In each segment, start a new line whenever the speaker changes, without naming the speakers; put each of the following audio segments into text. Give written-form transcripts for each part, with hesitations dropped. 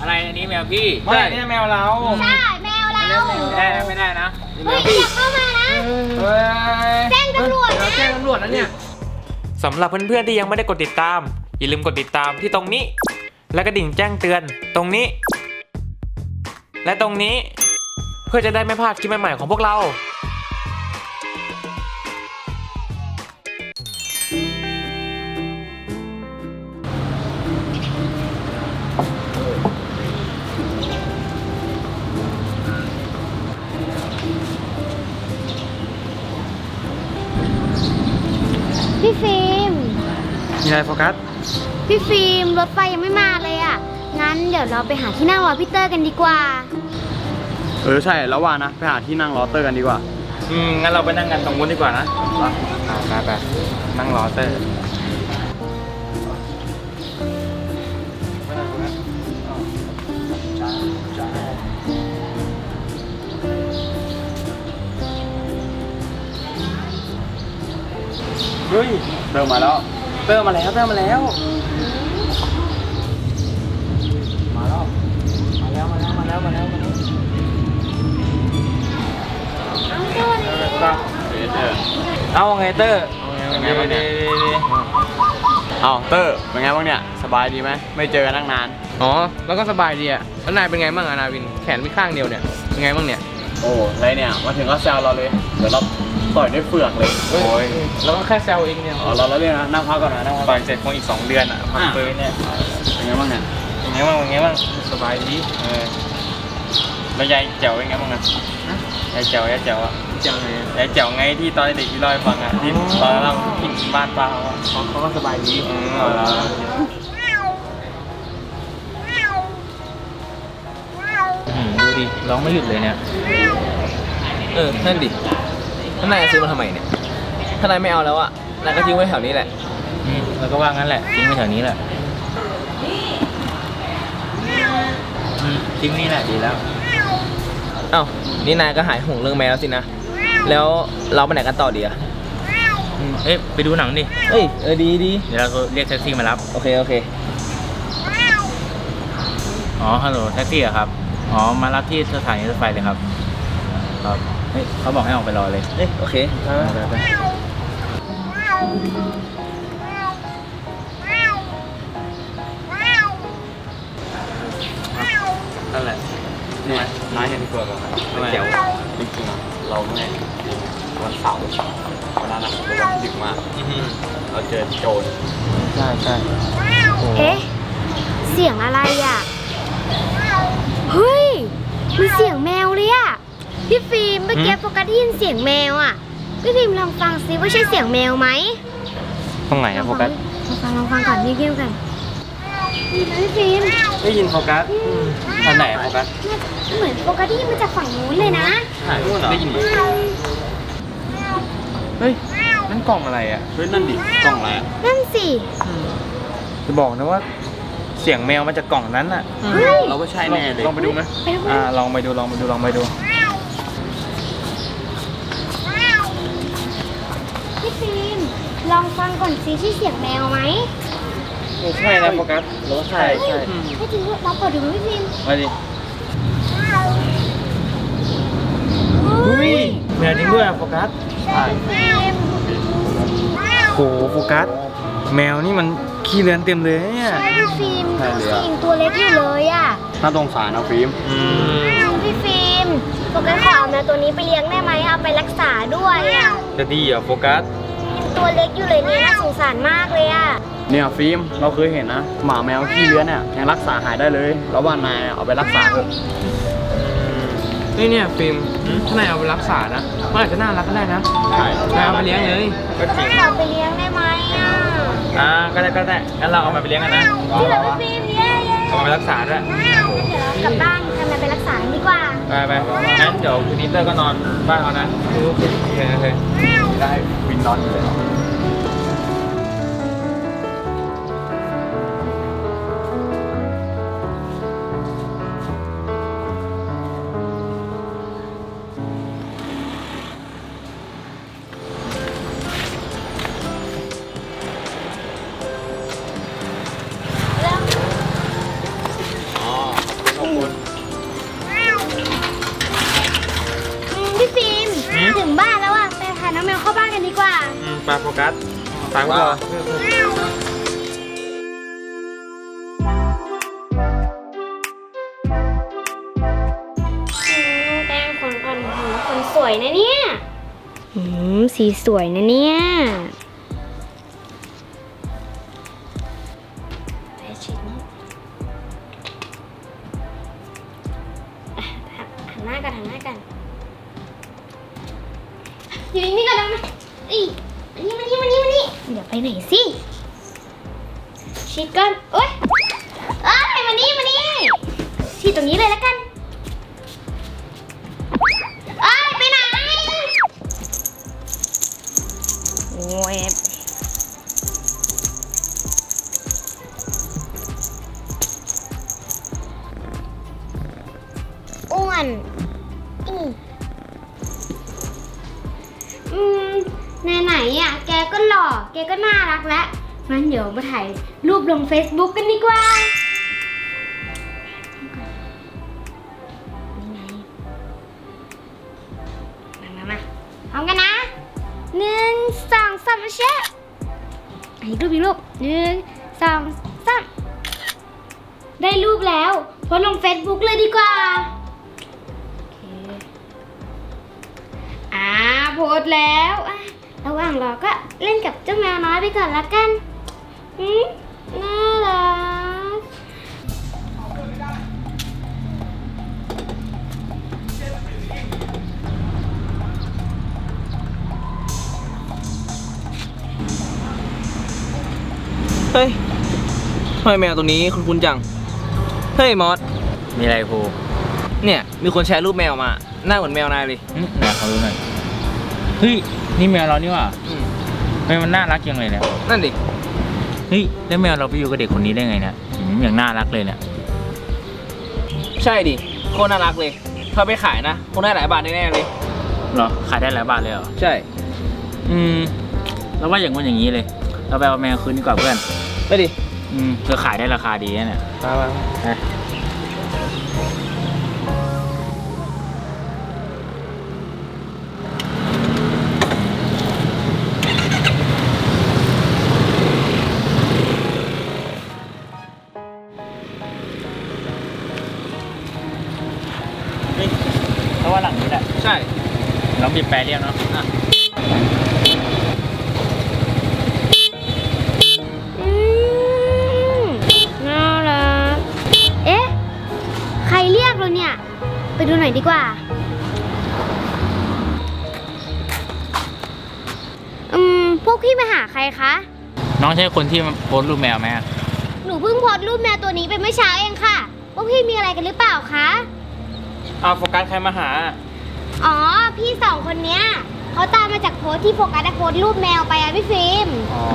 อะไรอันนี้แมวพี่
ไม่นี่แมวเรา
ใช่แมวเรา
ไม่ได้นะ
เฮ้ยอย่าเข้ามานะแจ้งตำรวจนะ
แจ้งตำรวจนะเนี่ย
สำหรับเพื่อนๆที่ยังไม่ได้กดติดตามอย่าลืมกดติดตามที่ตรงนี้และกระดิ่งแจ้งเตือนตรงนี้และตรงนี้เพื่อจะได้ไม่พลาดคลิปใหม่ๆของพวกเรา
พี่ฟิล์ม
มีอะไรโฟกัส
พี่ฟิล์มรถไฟยังไม่มาเลยอ่ะงั้นเดี๋ยวเราไปหาที่นั่งรอพี่เตอร์กันดีกว่า
ใช่แล้วว่านะไปหาที่นั่งรอเตอร์กันดีกว่า
งั้นเราไปนั่งกันตรงนู้นดีกว่านะไปนั่งรอเตอร์
เฮ้ยเตอร์มาแล้ว
เตอร์มาแล้วมาแล้วเอาไงเตอร์
เป็นไงบ้างเนี่ยเอาเตอร์เป็นไงบ้างเนี่ยสบายดีไหมไม่เจอกันตั้งนาน
อ๋อแล้วก็สบายดีอ่ะแล้วนายเป็นไงบ้างนาวินแขนมีข้างเดียวเนี่ยเป็นไงบ้างเนี่ย
โอ้ไรเนี่ยมาถึงก็แซวเราเลยเดี๋ยวเราต่อยด้วยเฟือกเลย
โอ้ยแล้วก็แค่แซวเองเนี่ย
เราเรียกนะนั่งพักก่อนนะ
ต่อยเสร็จคงอีก2 เดือนอ่ะพักปืนเนี่ย
เป็นไงบ้างเนี่ย
เป็นไงบ้างสบายดีแล้วยายแจ๋วเป็นไงบ้างอ่ะยายแจ๋วยายแจ๋วไงที่ตอนเด็กที่เล่าให้ฟังอ่ะที่ตอนเรากินบ้านป้าเขาก็สบายดีดูดิร้องไม่หยุดเลยเนี่ยนั่นดิท่านนายซื้อมาทำไมเนี่ยท่านนายไม่เอาแล้วอ่ะนายก็ทิ้งไว้แถวนี้แหละแล้วก็ว่างั้นแหละทิ้งไว้แถวนี้แหละทิ้งนี่แหละดีแล้วเอ้านี่นายก็หายห่วงเรื่องแมวสินะแล้วเราไปไหนกันต่อดีอะไปดูหนังดิดีเดี๋ยวเราเรียกแท็กซี่มารับโอเคอ๋อฮัลโหลแท็กซี่อะครับอ๋อมารับที่สถานีรถไฟเลยครับเขาบอกให้ออกไปรอเลยโอเคไปนั่นแหละ
เนี่ยนายเห็นเฟือกไหม
เจ๋ว
จริงๆเราเนี่ยวันเสาร์วันนั้นเราดึกมากเราเจอโจร
ใช่
เอ๊ะเสียงอะไรอ่ะเฮ้ยมีเสียงแมวเลยอ่ะพี่ฟิล์มเมื่อกี้โฟกัสได้ยินเสียงแมวอ่ะพี่ฟิล์มลองฟังซิว่าใช่เสียงแมวไหม
ตรงไหนอะโฟกัส
ลองฟังก่อนเงียบๆกันพี่ฟิล์ม
ได้ยินโฟกัสทางไหนโฟกัส
เหมือนโฟกัสได้ยินมาจากฝั่งนู้นเลยนะ
ได้ยินเฮ้ยนั่นกล่องอะไรอ่ะ
นั่นดิกล่องอะไร
นั่นสิ
จะบอกนะว่าเสียงแมวมาจากกล่องนั้นอ่ะ
เราก็ใช่แน่เลย
ลองไปดูไหมลองไปดู
พี่ฟิล์มลองฟังก่อนซิใช่เสียงแมวไหม
ใช่แล้วโฟกัสเราก็ใช่
ให้จริงด้วยเราเปิดดูพี่ฟิล์ม
มาดิแมวจริงด้วยโฟกัส
ใช่ฟิล์ม
โหโฟกัสแมวนี่มันขี้เลือนเต็มเลยเนี่ย
ใช่พี่ฟิล์มตัวเล็กอยู่เลยอ่ะ
น่าสงสารนะฟิล์ม
พี่ฟิล์มโฟกัสขอเอาแมวตัวนี้ไปเลี้ยงได้ไหมเอาไปรักษาด้วยอ่ะ
จะดีเหรอโฟกัส
ตัวเล็กอยู่เลยนี่น่าสงสารมากเลยอ่ะ
เนี่ยฟิล์มเราเคยเห็นนะหมาแมวขี้เลื้อนเนี่ยยังรักษาหายได้เลยแล้วว่านายเอาไปรักษาเถอะ
เนี่ยฟิล์มถ้านายเอาไปรักษานะมันอาจจะน่ารักก็ได้นะนายเอาไปเลี้ยงเลย
ก็จริงเอาไปเลี้ยงได้ไหม
อ่ะก็ได้งั้นเราเอามาไปเลี้ยงกันนะ
ที่เราไปฟิล์ม
เอามาไปรักษาด้วย
เดี๋ยวเรากลับบ้านทำอะไรไปรักษาดีกว่า
ไปงั้นเดี๋ยวคืนนี้เตอร์ก็นอนบ้านเขานะโอเค
ได้วินนอนเลย
ค
มาโฟกัสตามพวกเรา
แป้งคนก่อนคนสวยนะเนี่ยสีสวยนะเนี่ยไปชิ้นหันหน้ากันอยู่นี่ก่อนนะมานี่เดี๋ยวไปไหนสิชิดก่อนโอ๊ยมานี่ชิดตรงนี้เลยแล้วกันไปไหนโอ้ยอ้วนไหนอ่ะแกก็หล่อแกก็น่ารักแล้วงั้นเดี๋ยวมาถ่ายรูปลง Facebook กันดีกว่ามาพร้อมกันนะ1 2 3เชฟอีกรูป1 2 3ได้รูปแล้วโพสลง Facebook เลยดีกว่าโพสแล้วระหว่างรอก็เล่นกับเจ้าแมวน้อยไปก่อนละกันน่ารัก
เฮ้ยทำไมแมวตัวนี้คุ้นๆจังเฮ้ยมอส
มีอะไรครู
เนี่ยมีคนแชร์รูปแมวมาหน้าเหมือนแมวนายเลย
ไหนเขาดูหน่อยเฮ้ยนี่แมวเรานี่หว่าทำไมมันน่ารักจังเลยเนี่ย
นั่นดิ
เฮ้ยแล้วแมวเราไปอยู่กับเด็กคนนี้ได้ไงเนี่ยอย่างน่ารักเลยเนี่ย
ใช่ดิโคตรน่ารักเลยถ้าไปขายนะคงได้หลายบาทแน่ๆเลย
เหรอขายได้หลายบาทเลยเหรอ
ใช่
แล้วว่าอย่างงั้นอย่างนี้เลยเราไปเอาแมวคืนดีกว่าเพื่อน
ไปดิ
เธอขายได้ราคาดีเนี่ย
ไป
เพราะว่าหลังนี้แหละ
ใช่
เราบีบแปรเรียกเนาะ
น่ารักใครเรียกเราเนี่ยไปดูหน่อยดีกว่าพวกพี่มาหาใครคะ
น้องใช่คนที่โพสรูปแมวไหม
หนูเพิ่งโพสรูปแมวตัวนี้ไปเมื่อเช้าเองค่ะพวกพี่มีอะไรกันหรือเปล่าคะ
โฟกัสใครมาหา
อ๋อพี่2คนเนี้ยเขาตามมาจากโพสที่โฟกัสได้โพสรูปแมวไปพี่ฟิล์ม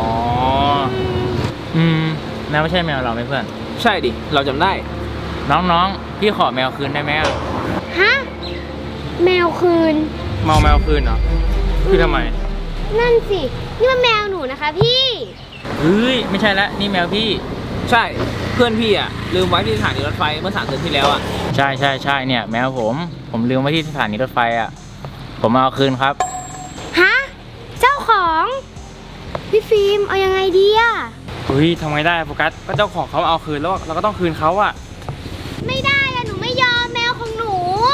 แมวไม่ใช่แมวเราไหมเพื่อน
ใช่ดิเราจำได้
น้องพี่ขอแมวคืนได้ไหม
ฮะแมวคืน
แมวคืนเหรอคือทำไม
นั่นสินี่มันแมวหนูนะคะพี่
เฮ้ยไม่ใช่ละนี่แมวพี่
ใช่เพื่อนพี่ลืมไว้ที่สถานีรถไฟเมื่อ3 เดือนที่แล้ว
ใช่เนี่ยแมวผมลืมไว้ที่สถานีรถไฟผมมาเอาคืนครับ
ฮะเจ้าของพี่ฟิล์มเอายังไงดี
เฮ้ยทำไงได้โฟกัสก็เจ้าของเขาเอาคืนแล้วเราก็ต้องคืนเขา
ไม่ได้หนูไม่ยอมแมวของหนู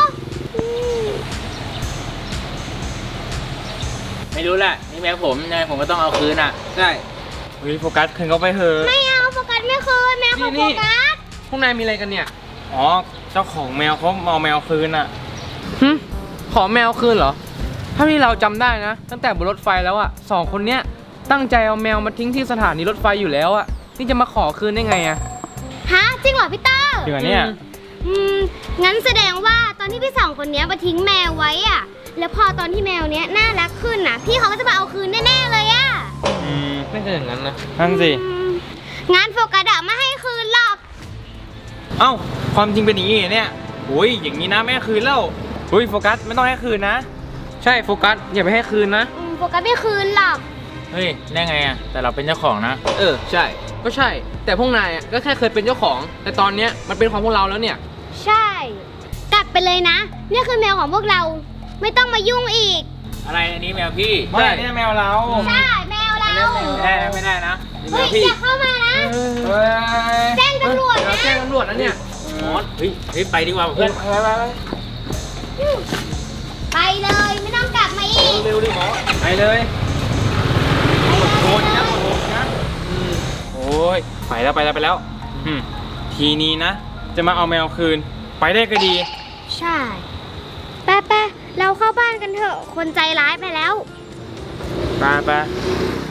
ไม่รู้แหละนี่แมวผมยังไงผมก็ต้องเอาคืน
ใช่
เฮ้ยโฟกัสคืนเขาไปเถอะ
ไม่เอาโฟกัสไม่คืนแมวของโฟกัส
พวกนายมีอะไรกันเนี่ย
เจ้าของแมวเขาเอาแมวคืน
ขอแมวคืนเหรอถ้าที่เราจำได้นะตั้งแต่บนรถไฟแล้ว2 คนเนี้ยตั้งใจเอาแมวมาทิ้งที่สถานีรถไฟอยู่แล้วนี่จะมาขอคืนได้ไง
ฮะจริงเหรอพี่เตอร์
จริงเหรอเนี่ย
งั้นแสดงว่าตอนที่พี่2 คนนี้มาทิ้งแมวไว้แล้วพอตอนที่แมวเนี้ยน่ารักขึ้นพี่เขาก็จะมาเอาคืนแน่ๆเลย
ไม่ใช่อย่างนั้นนะ
นั่นสิ
งั้นโฟกัสไม่ให้คืนหรอก
ความจริงเป็นอย่างนี้เนี่ยโอ้ยอย่างนี้นะไม่ให้คืนแล้วโฟกัสไม่ต้องให้คืนนะใช่โฟกัสอย่าไปให้คืนนะ
โฟกัสไม่คืนหรอก
เฮ้ยได้ไงแต่เราเป็นเจ้าของนะ
ใช่ก็ใช่แต่พวกนายก็แค่เคยเป็นเจ้าของแต่ตอนเนี้ยมันเป็นของพวกเราแล้วเนี่ย
ใช่กลับไปเลยนะนี่คือแมวของพวกเราไม่ต้องมายุ่งอีก
อะไรอันนี้แมวพี่
ไม่นี่แมวเรา
ใช่แมว
ไม่ได้นะ
เฮ้ยอย่าเข้ามานะแจ้งตำรวจนะ
แจ้งตำรวจนะเนี่ยมอสเฮ้ยไปดีกว่าเพื่อน
ไปเลยไม่ต้องกลับมาอีก
เร็วดิหมอไปเลยโอนนะ
โอ้ยไปแล้วทีนี้นะจะมาเอาแมวคืนไปได้ก็ดี
ใช่ไปเราเข้าบ้านกันเถอะคนใจร้ายไปแล้ว
ไป